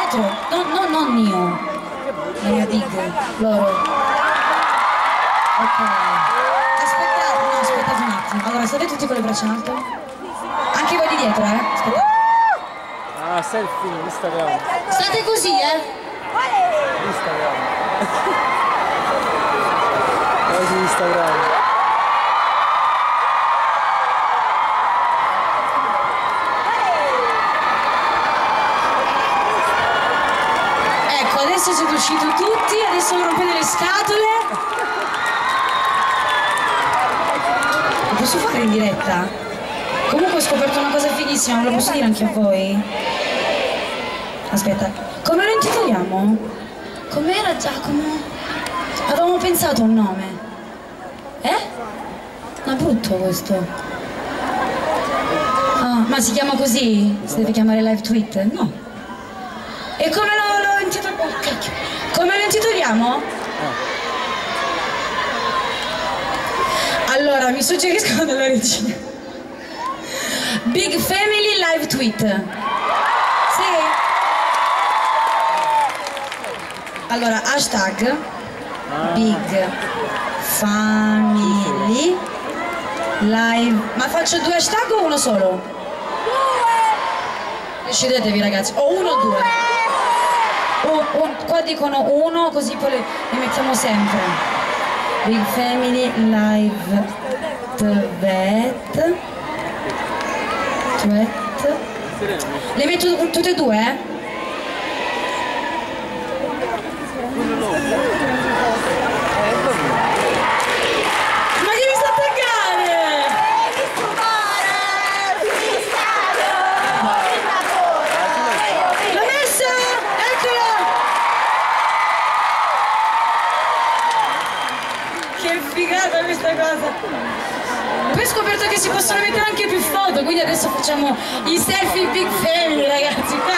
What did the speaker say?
l'altro, non io. Maria Dig, loro. Ok. Aspettate un attimo. Allora, state tutti con le braccia in alto? Anche voi di dietro, aspettate. Ah, selfie, Instagram. State così, Instagram. Quasi Instagram. Ecco, adesso siete usciti tutti, adesso non rompete le scatole. Lo posso fare in diretta? Comunque ho scoperto una cosa fighissima, me lo posso dire anche a voi? Aspetta, come lo intitoliamo? Com'era Giacomo? Avevamo pensato a un nome. Ma brutto questo. Ah, ma si chiama così? Si deve chiamare live tweet? No. E come lo intitoliamo? Oh, cacchio. Come lo intitoliamo? Allora, mi suggeriscono della regia. Big Family Live Tweet. Sì? Allora, hashtag Big Family Live. Ma faccio 2 hashtag o uno solo? 2! Decidetevi ragazzi, o 1 o 2. Qua dicono 1, così poi le mettiamo sempre. Big Family Live Tweet. Le metto tutte e 2? Ma che mi sta attaccare? L'ho messa? Eccola! Che figata questa cosa! Poi ho scoperto che si possono mettere anche più foto, quindi adesso facciamo i selfie Big Family, ragazzi.